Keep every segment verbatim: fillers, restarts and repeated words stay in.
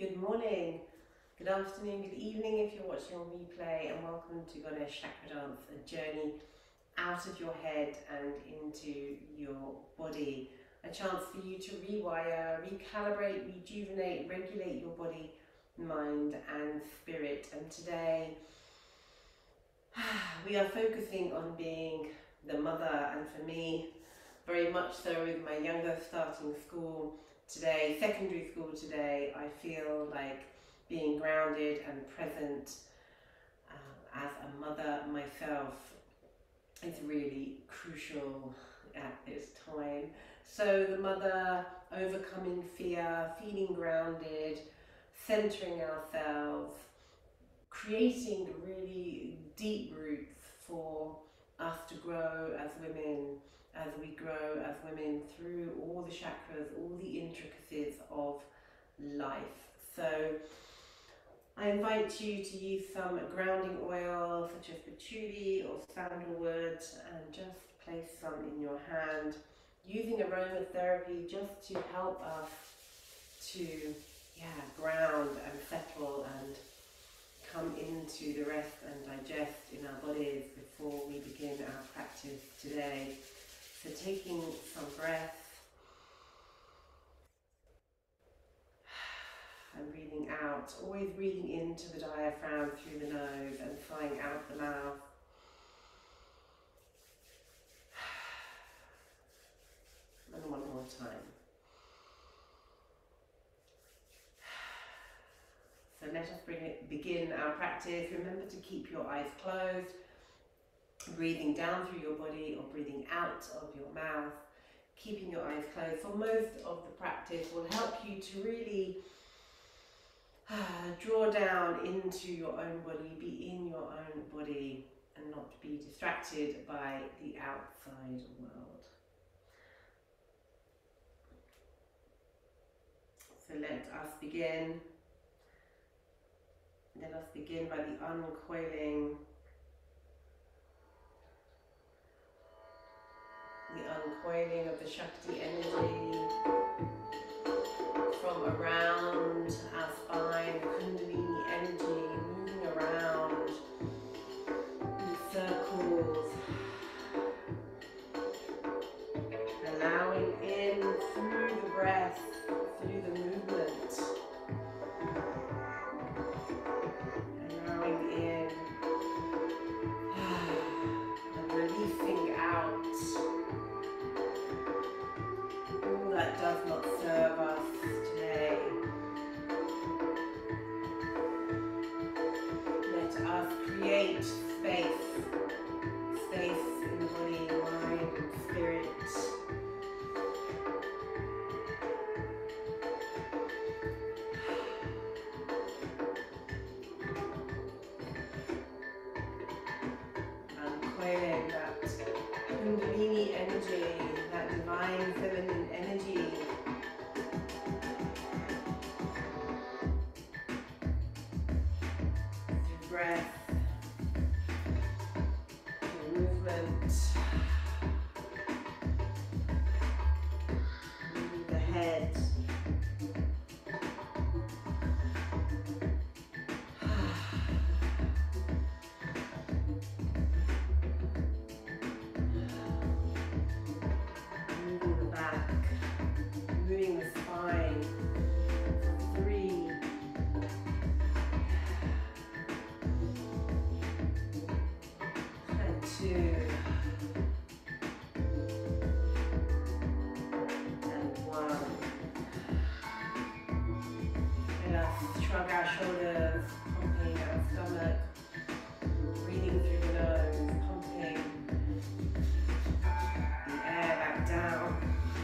Good morning, good afternoon, good evening if you're watching on replay, and welcome to Goddess Chakra Dance, a journey out of your head and into your body. A chance for you to rewire, recalibrate, rejuvenate, regulate your body, mind and spirit. And today we are focusing on being the mother, and for me, very much so with my younger starting school today, secondary school today, I feel like being grounded and present uh, as a mother myself is really crucial at this time. So the mother, overcoming fear, feeling grounded, centering ourselves, creating really deep roots for us to grow as women, as we grow as women through all the chakras, all the intricacies of life. So I invite you to use some grounding oil such as patchouli or sandalwood and just place some in your hand, using aromatherapy just to help us to yeah, ground and settle and come into the rest and digest in our bodies before we begin our practice today. So taking some breath and breathing out, always breathing into the diaphragm through the nose and sighing out the mouth. And one more time. So let us bring it, begin our practice. Remember to keep your eyes closed, breathing down through your body or breathing out of your mouth. Keeping your eyes closed for most of the practice will help you to really uh, draw down into your own body, be in your own body and not be distracted by the outside world. So let us begin. Let us begin by the uncoiling, the uncoiling of the Shakti energy from around our spine, the Kundalini energy moving around in circles, allowing in through the breath, through the movement, allowing in and releasing out all that does not serve us today. Let us create space, space in the body, mind and spirit. Uncoiling that Kundalini energy, that divine feminine energy. Through breath, through movement, moving the head. Moving the back, moving the spine. Three, and two, and one. Let us shrug our shoulders, pumping our stomach, breathing through the nose, pumping the air back down,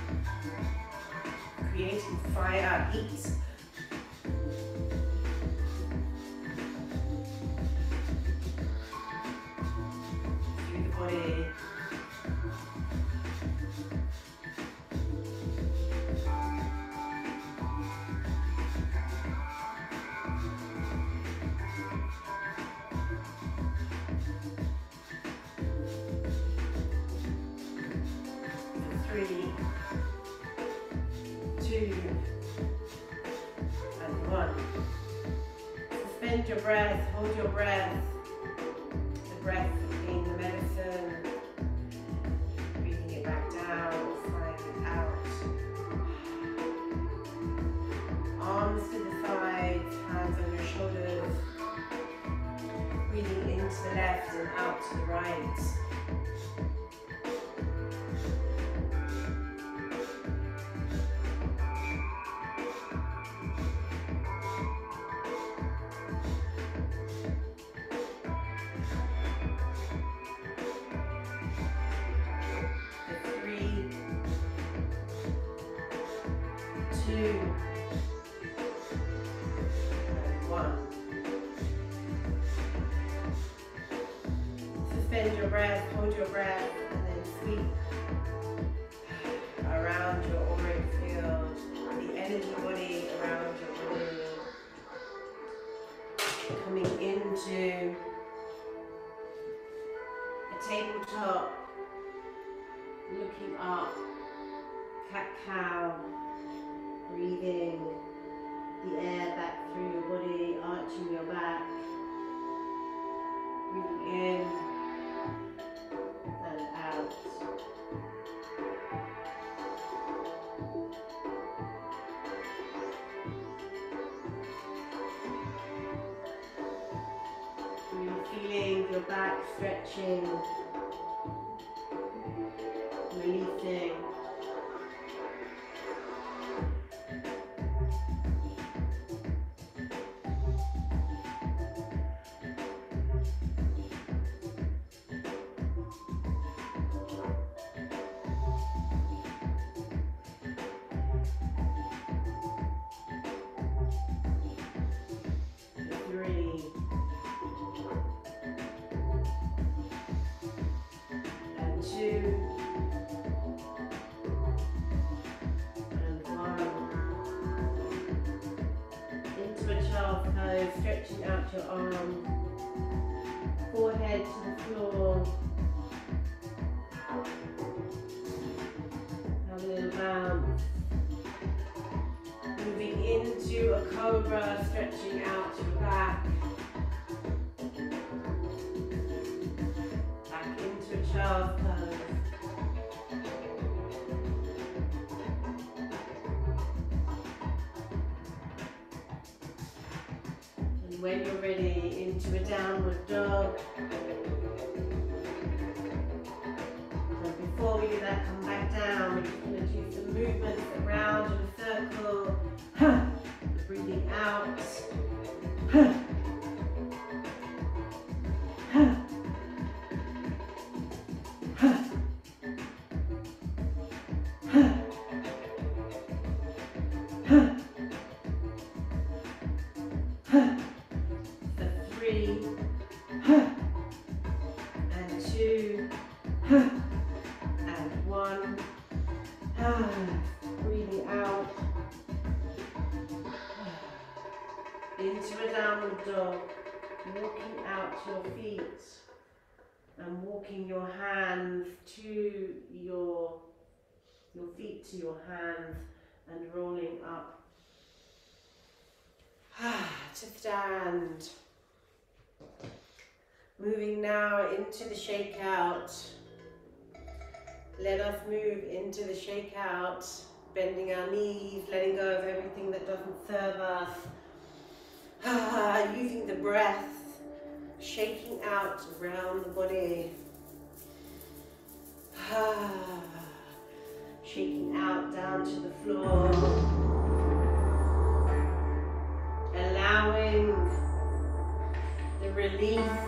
creating fire, heat. Through the body. Three, two, and one. Suspend your breath, hold your breath. The breath being the medicine. Breathing it back down, sliding it out. Arms to the sides, hands on your shoulders. Breathing into the left and out to the right. Suspend your breath, hold your breath, and then sweep around your auric field, the energy body around your body, coming into a tabletop, looking up, cat-cow, breathing the air back through your body, arching your back, breathing in and out. You're feeling your back stretching, releasing. Stretching out your arms, forehead to the floor. Have a little bounce. Moving into a cobra, stretching out your back. Back into a child's pose. When you're ready, into a downward dog. And before we do that, come back down. We're just going to do some movements around in a circle. Breathing out. Breathing out into a downward dog, walking out your feet and walking your hands to your your feet to your hands and rolling up to stand. Moving now into the shakeout. Let us move into the shakeout, bending our knees, letting go of everything that doesn't serve us. Ah, using the breath, shaking out around the body. Ah, shaking out down to the floor. Allowing the release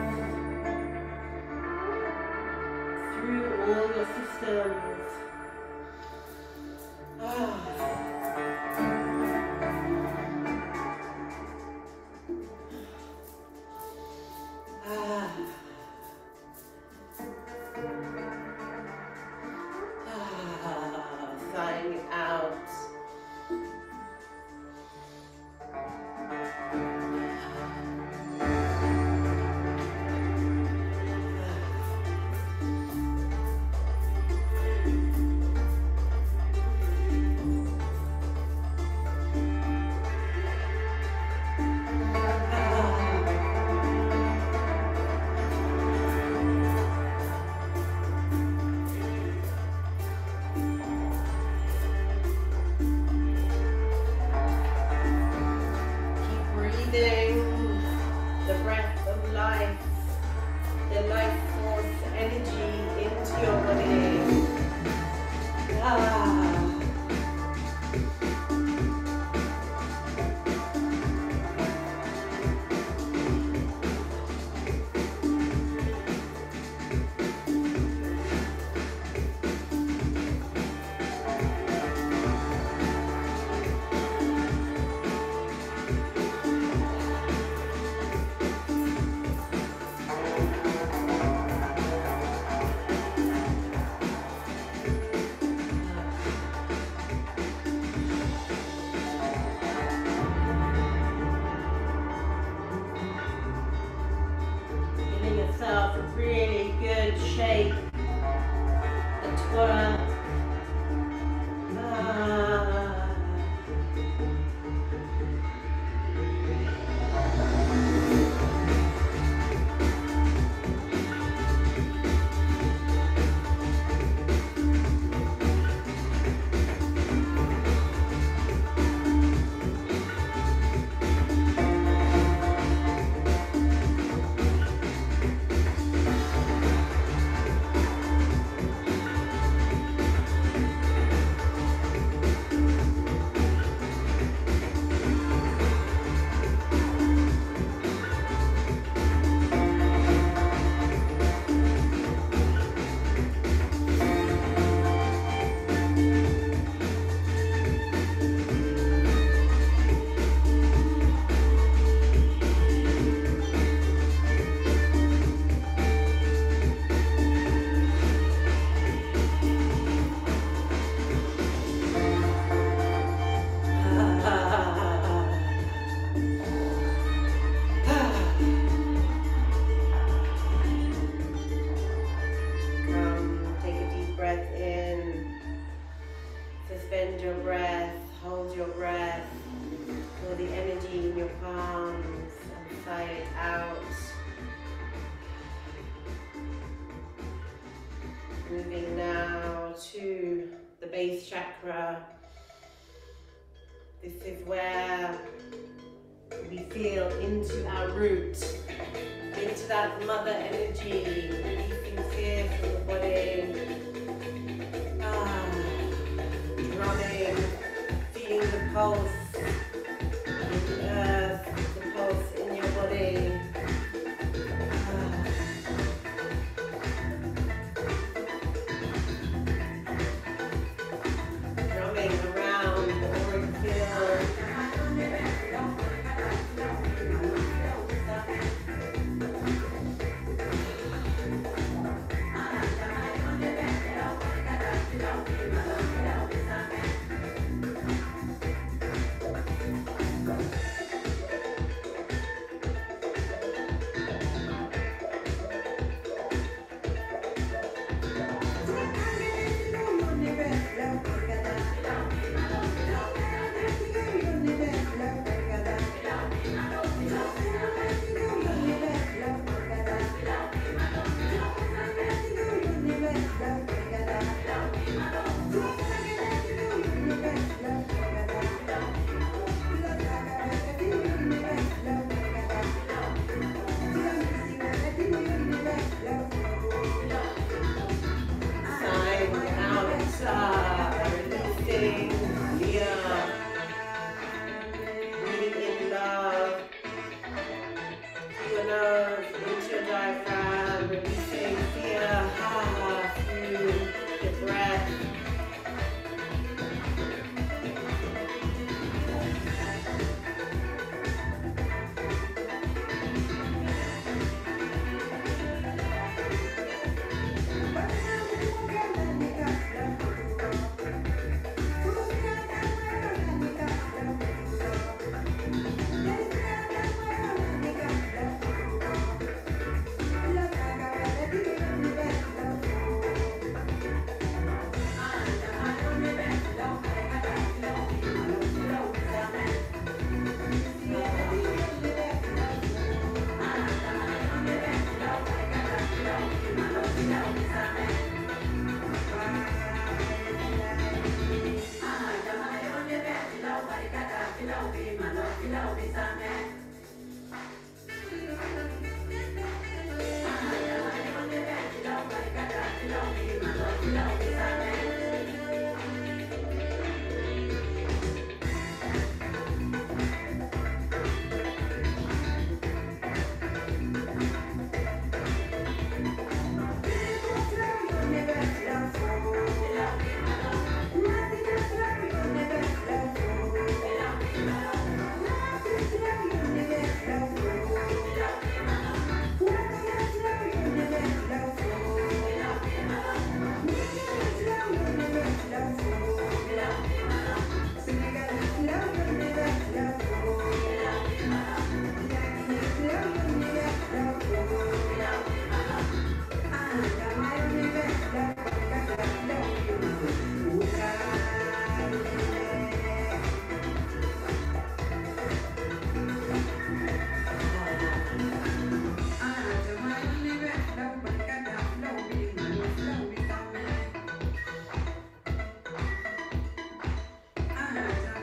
through all your systems. Ah. Ah. Ah. Sighing out. Moving now to the base chakra. This is where we feel into our root, into that mother energy, releasing fear from the body. Ah, drumming, feeling the pulse in the earth, the pulse in your body.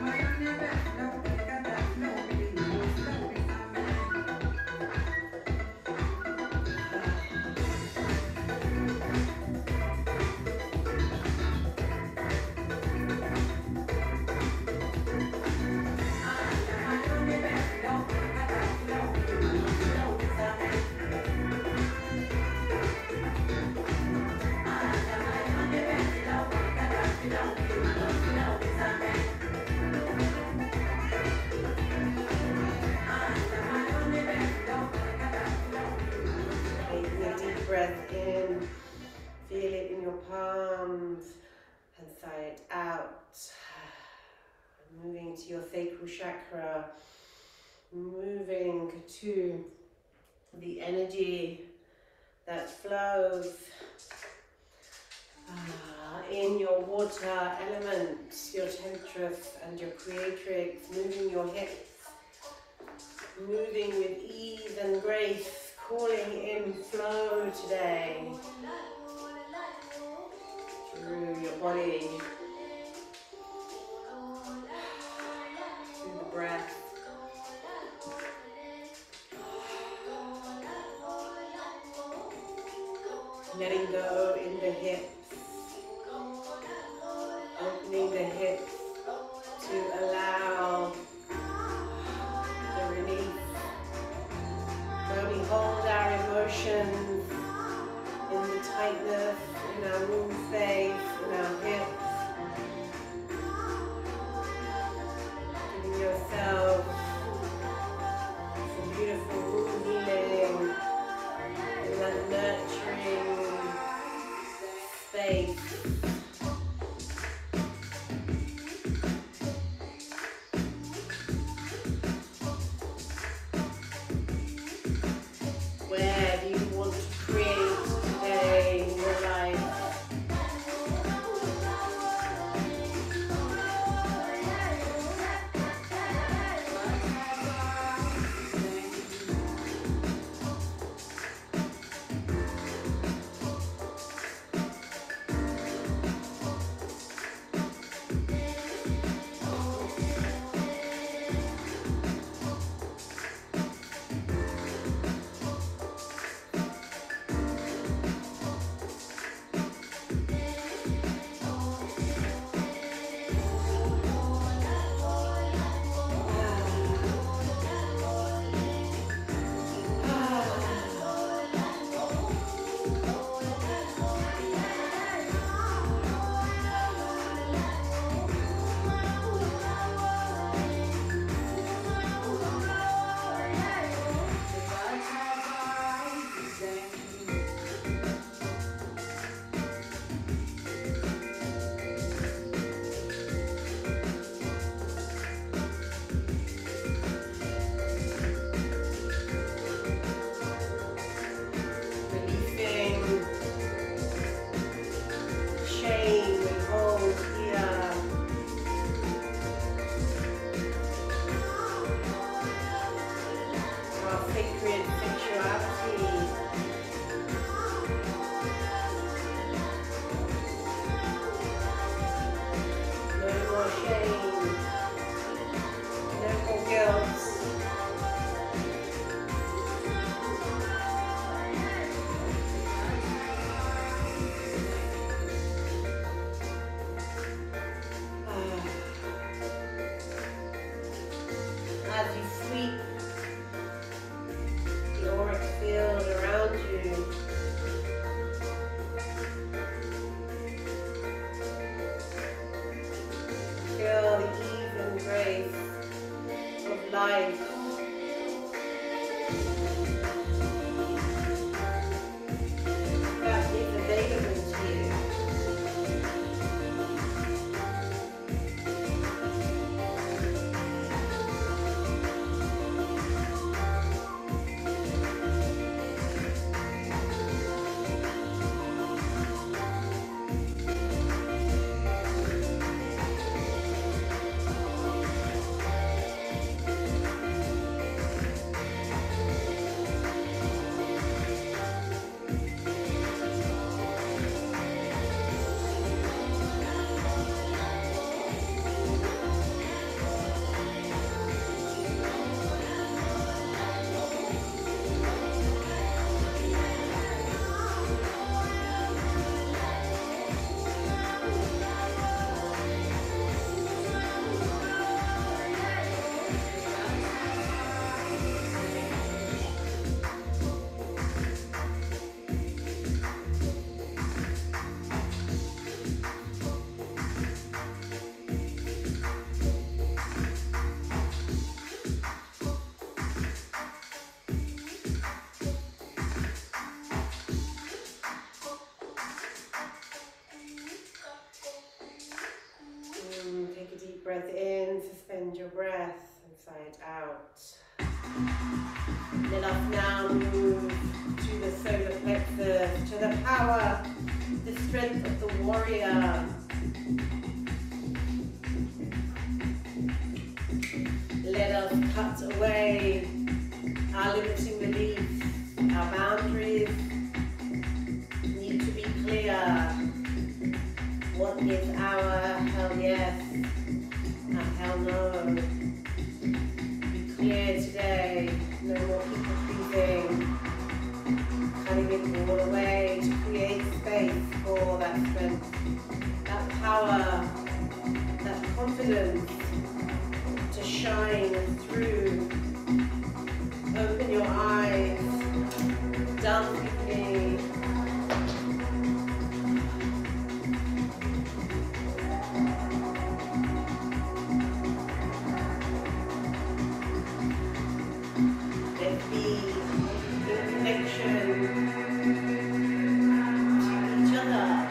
Breath in, feel it in your palms, and sigh it out. Moving to your sacral chakra, moving to the energy that flows uh, in your water element, your temptress and your creatrix, moving your hips, moving with ease and grace, calling in flow today through your body, through the breath. Letting go in the hips, opening the hips to allow the release. Where we hold our emotions in the tightness, in our womb space, in our hips. Giving yourself some beautiful womb healing in that nurturing space. can suspend your breath inside out. Let us now move to the solar plexus, to the power, the strength of the warrior. Let us cut away our limiting beliefs, our boundaries need to be clear. What is our hell yes and hell no? Be clear today, no more people pleasing, cutting it all away to create space for that strength, that power, that confidence to shine through. Open your eyes, dance with me. Let's be in connection to each other.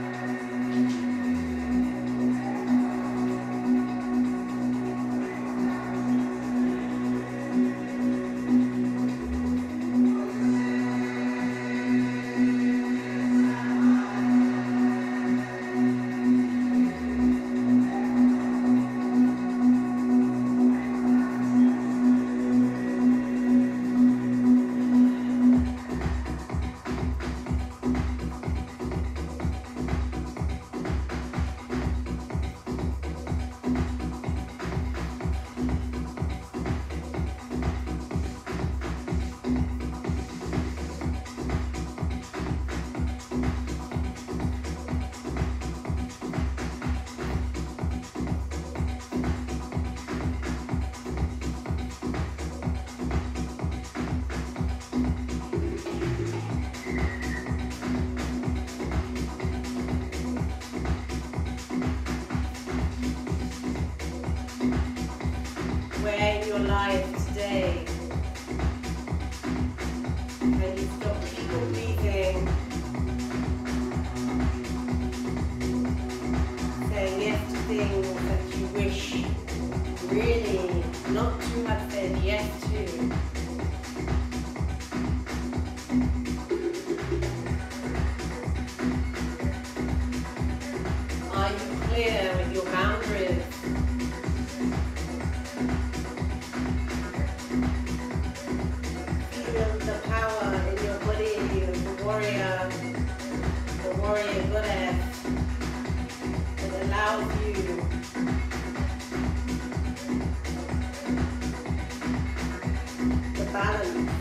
Where in your life today can you stop people pleasing, saying yes to things that you wish really not to have said yes to? Are you clear with your boundaries? The power in your body, the warrior, the warrior goddess that allows you the balance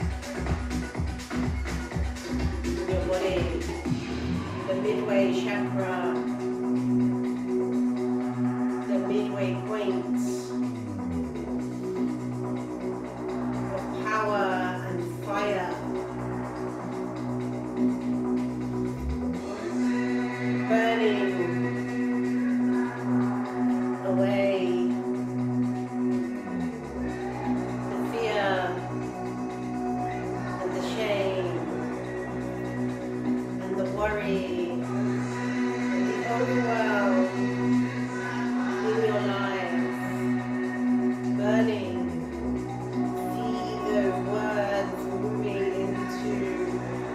in your body, the midway chakra, the midway point of power, fire, burning away the fear and the shame and the worry and the overwhelm in your life, burning. See those words moving into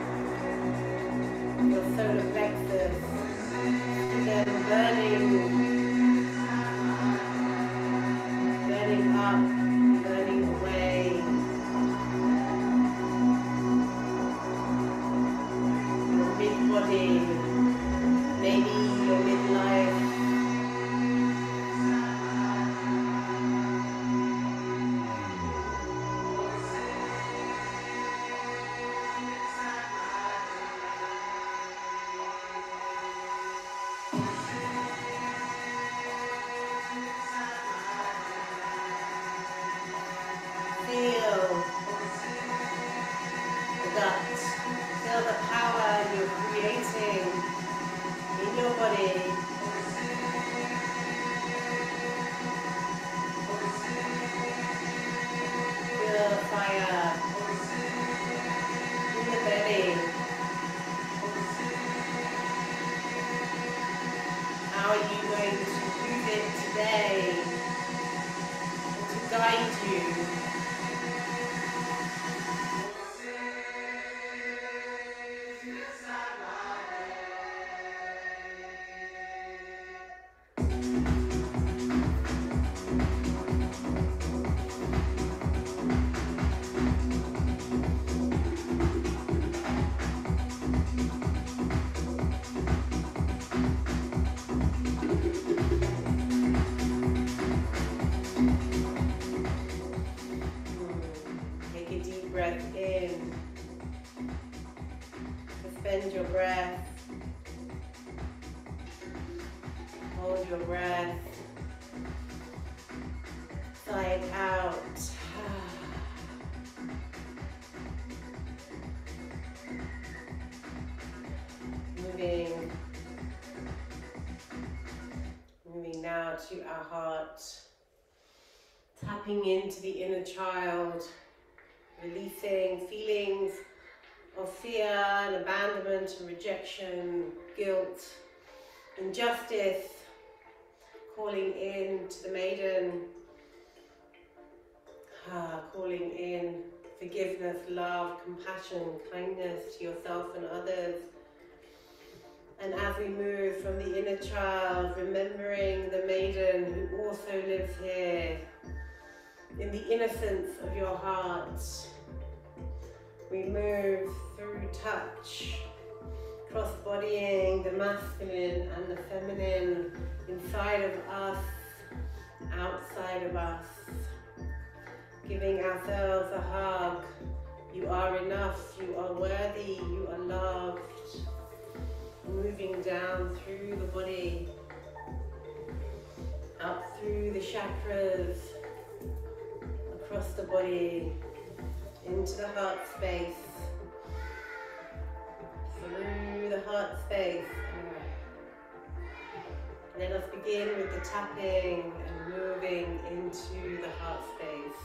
your solar plexus, and then burning, burning up, burning away. Your mid-body, maybe your midlife. Feel the gut, feel the power you're creating in your body. Feel the fire in the belly. How are you going to use it today? Suspend your breath. Hold your breath. Sigh it out. Moving. Moving now to our heart. Tapping into the inner child. Releasing feelings of fear and abandonment and rejection, guilt, injustice, calling in to the maiden, ah, calling in forgiveness, love, compassion, kindness to yourself and others. And as we move from the inner child, remembering the maiden who also lives here, in the innocence of your heart, we move through touch, cross-bodying the masculine and the feminine inside of us, outside of us, giving ourselves a hug. You are enough, you are worthy, you are loved. Moving down through the body, up through the chakras, across the body, into the heart space, through the heart space. And then let's begin with the tapping and moving into the heart space.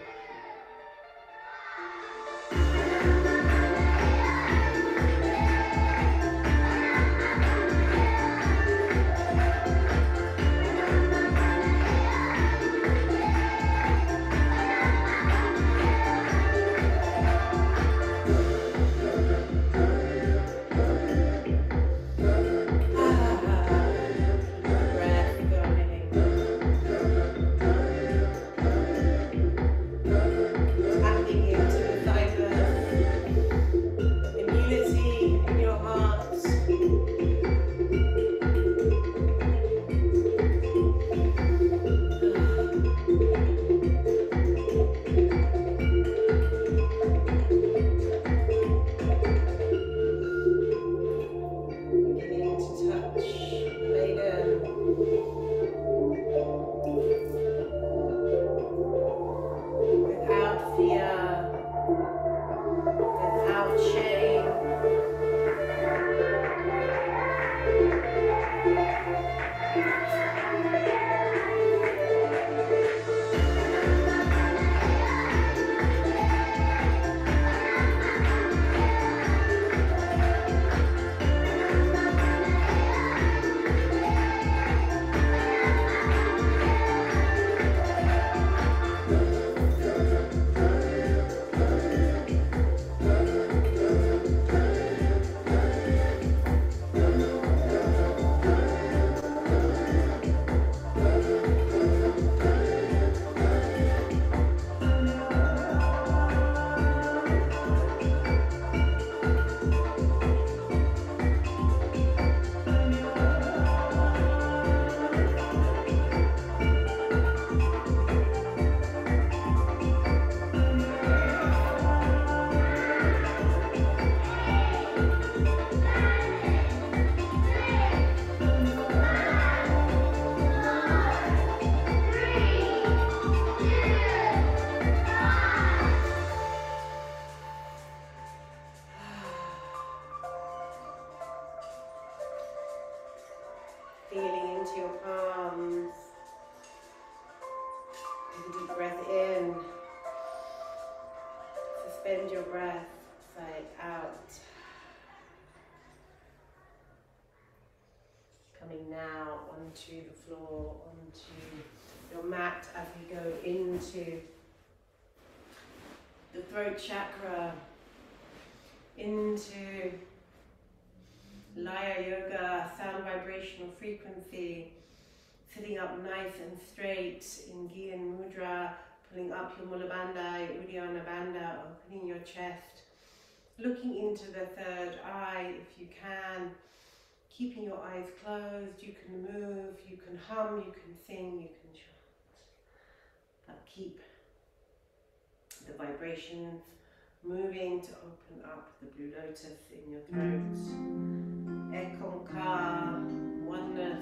Feeling into your palms. Take a deep breath in. Suspend your breath, sigh it out. Coming now onto the floor, onto your mat as we go into the throat chakra, into Laya Yoga, sound vibrational frequency, sitting up nice and straight in Gyan Mudra, pulling up your Mula Bandha, your Uddiyana Bandha, opening your chest, looking into the third eye if you can, keeping your eyes closed. You can move, you can hum, you can sing, you can chant, but keep the vibrations moving to open up the blue lotus in your throat. Ekonka, oneness.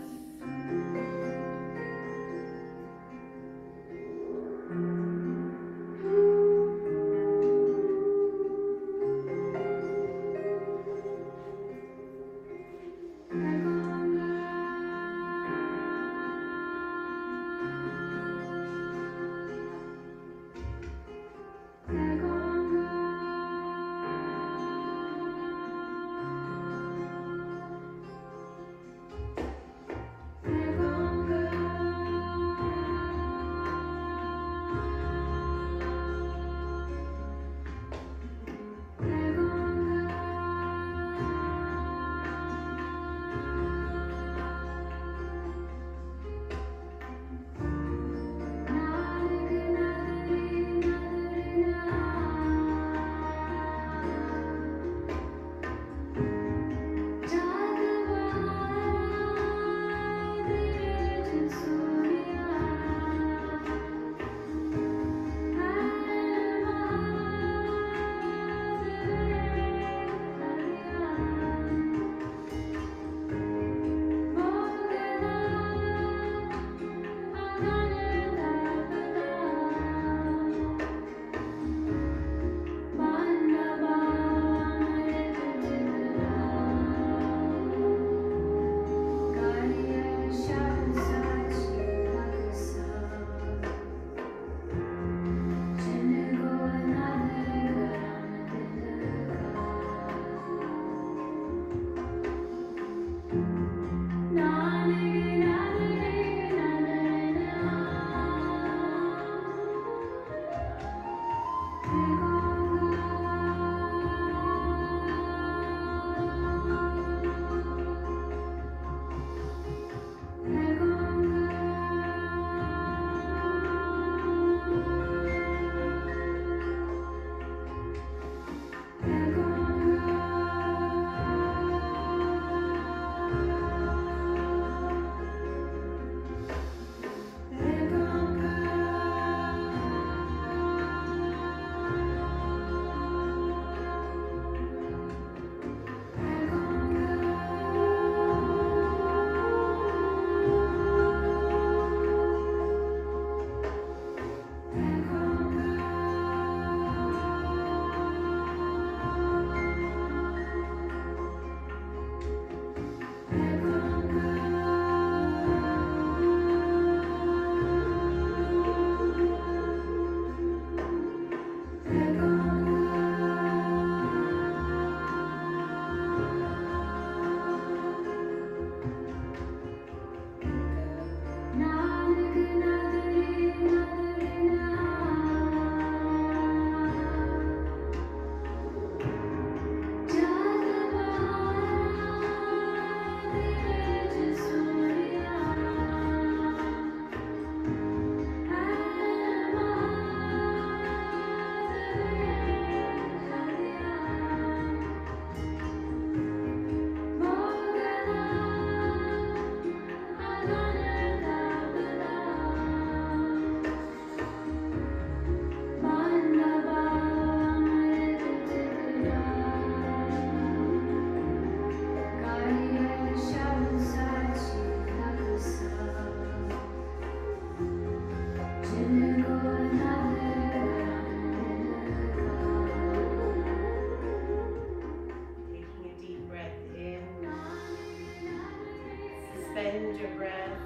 Suspend your breath.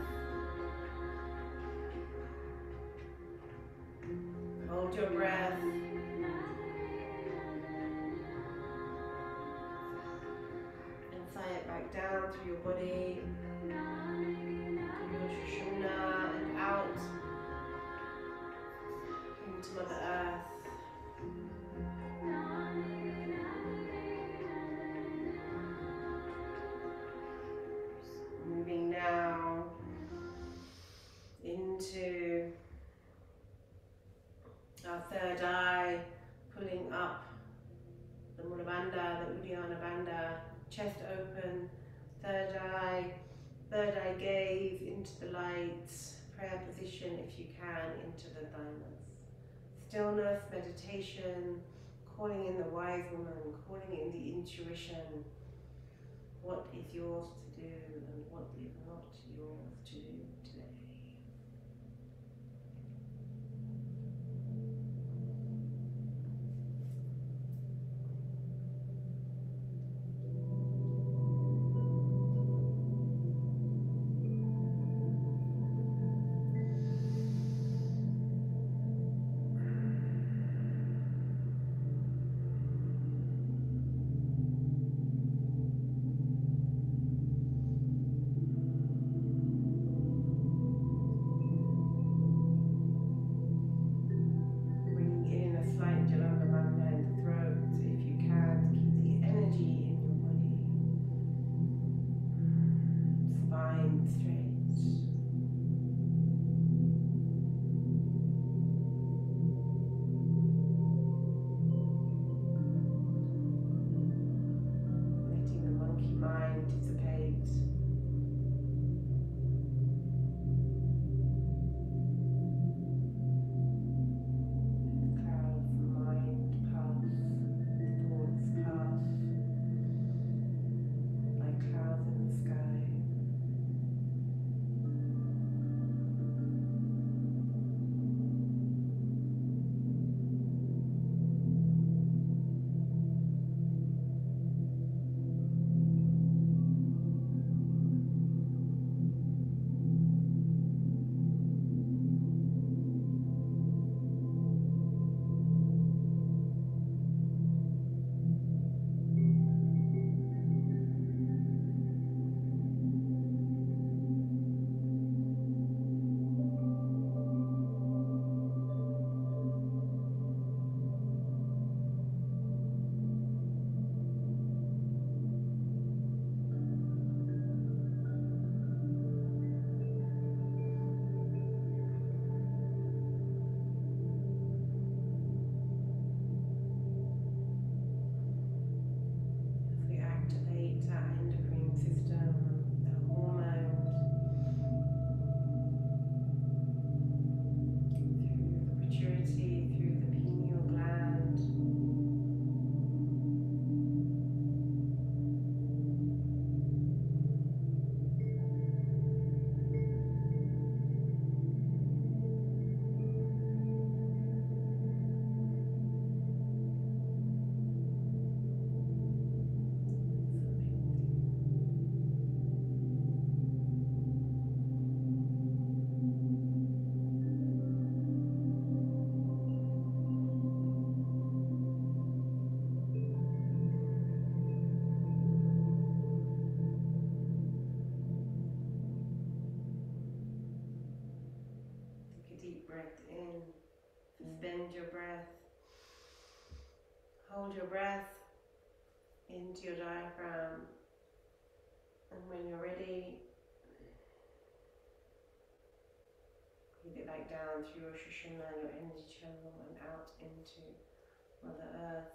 Hold your breath. And sigh it back down through your body. Through your Sushumna and out into Mother Earth. our third eye, pulling up the Mula Bandha, the Uddiyana Bandha, chest open, third eye, third eye gaze into the light, prayer position if you can, into the thymus. Stillness, meditation, calling in the wise woman, calling in the intuition. What is yours to do and what is not yours to do today? Suspend your breath. Hold your breath into your diaphragm. And when you're ready, breathe it back down through your Shushumna, your energy channel, and out into Mother Earth.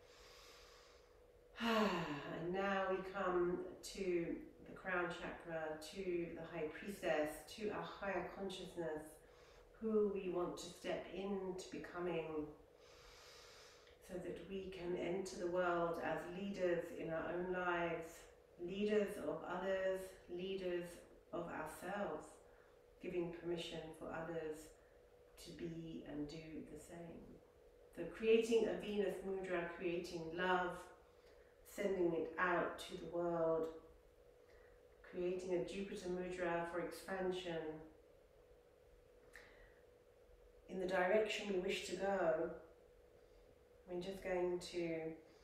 And now we come to the crown chakra, to the High Priestess, to our higher consciousness, who we want to step into becoming, so that we can enter the world as leaders in our own lives, leaders of others, leaders of ourselves, giving permission for others to be and do the same. So creating a Venus mudra, creating love, sending it out to the world, creating a Jupiter mudra for expansion in the direction we wish to go. We're just going to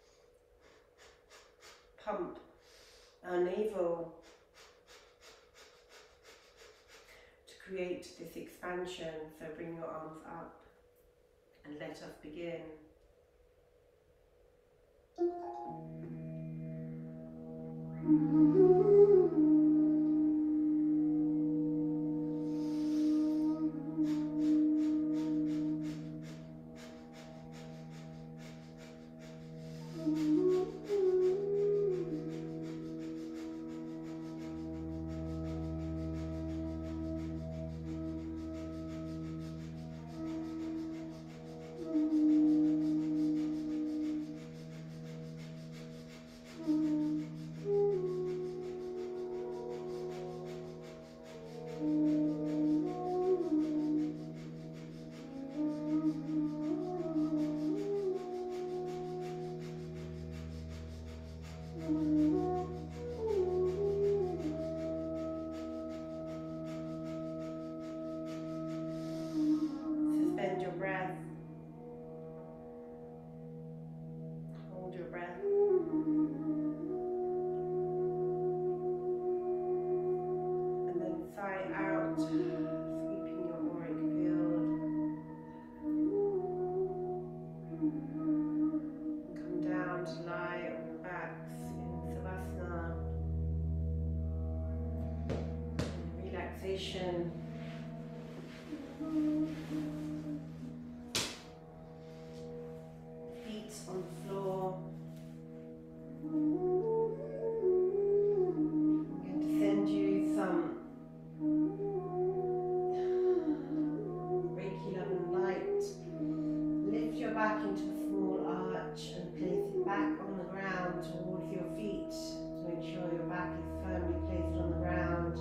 pump our navel to create this expansion. So bring your arms up and let us begin. back into a small arch and place it back on the ground towards your feet to make sure your back is firmly placed on the ground.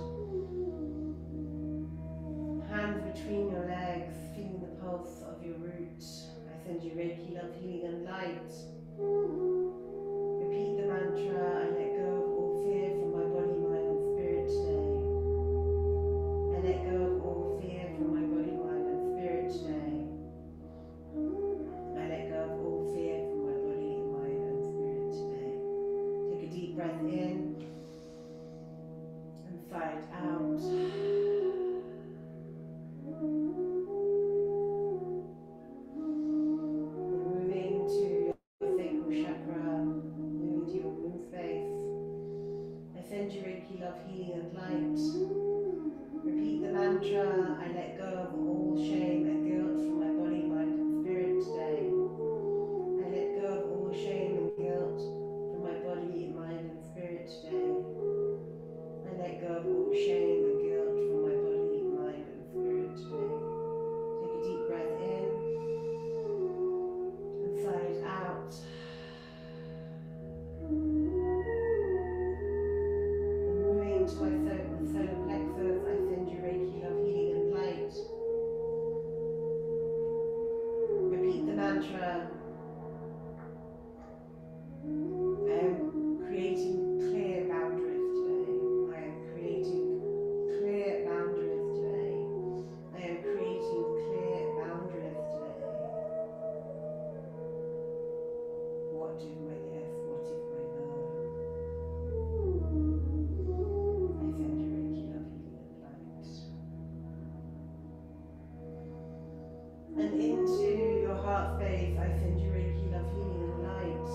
Hands between your legs, feeling the pulse of your root. I send you Reiki, love, healing and light. Repeat the mantra, I let go of all fear from my body, mind and spirit today. I let go of all fear from my body, mind and spirit today. I let go of all fear from my body, mind and spirit today. Take a deep breath in and sigh it out. Moving to your sacral chakra, moving to your womb space. I send you Reiki, love, healing and light. Repeat the mantra, I let go of all shame and guilt from my body, mind and spirit today. I let go of all shame and guilt from my body, mind and spirit today. I let go of all shame and guilt from my body, mind and spirit today. Take a deep breath in and sigh it out. And moving to my solar plexus, I send you Reiki, love, healing and light. Repeat the mantra. I am creating clear boundaries today. I am creating clear boundaries today. I am creating clear boundaries today. What is my yes? What is my no? I send you Reiki, love, healing and light. And into your heart space, I send you Reiki, love, healing and light.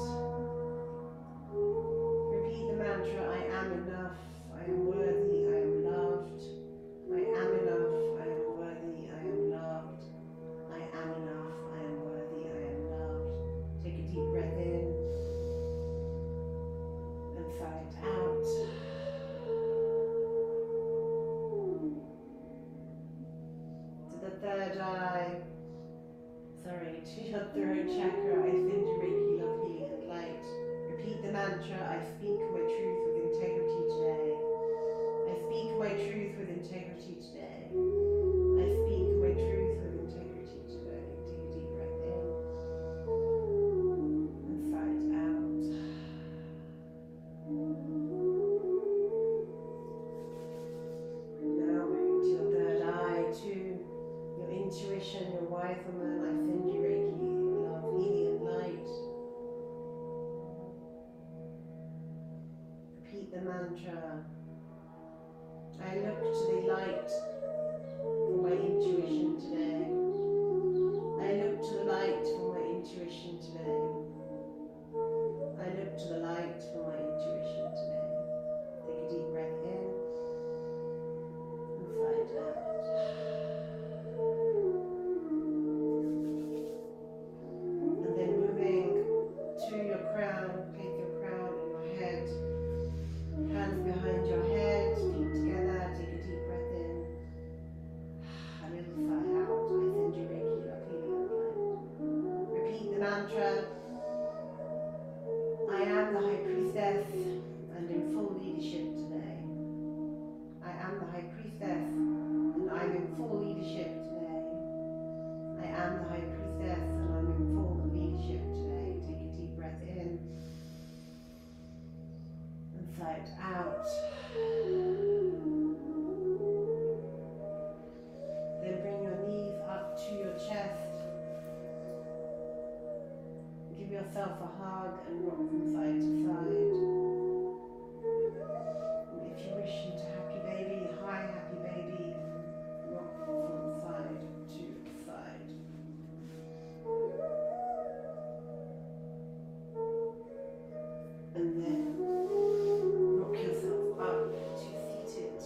Repeat the mantra, I am enough, I am worthy, I am loved. I am enough, I am worthy, I am loved. I am enough, I am worthy, I am loved. Take a deep breath in and sigh it out. To the third eye, sorry, to your throat chakra, I send you Reiki, love, healing and light. Repeat the mantra, I speak my truth with integrity today. I speak my truth with integrity today. I speak my truth with integrity today. Take a deep breath in and sigh it out. Now moving to your third eye, to your intuition, your wise woman, I send you Reiki, love, healing and light. Repeat the mantra. I look to the light for my intuition today. I look to the light for my intuition today. I look to the light for my intuition today. Take a deep breath in and sigh it out. And then moving to your crown, place your crown on your head. Hands behind your head, feet together, take a deep breath in. A little sigh out. I send you Reiki, love, healing and light. Repeat the mantra. I am the High Priestess and in full leadership today. I am the High Priestess and I'm in full leadership today. I am the High Priestess and I'm in full leadership today. Take a deep breath in and sigh it out. Then bring your knees up to your chest. Give yourself a hug and rock from side to side. And if you wish into happy baby, hi happy baby, and rock from side to side. And then rock yourself up to seated.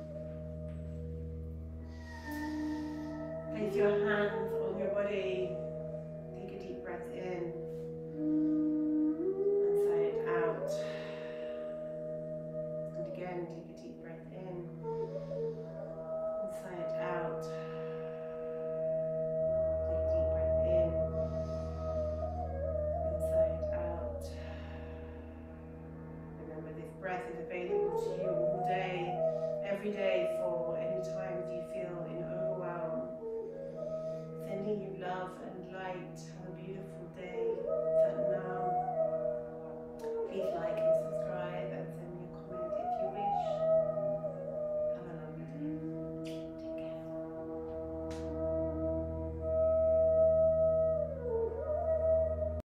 Place your hands on your body.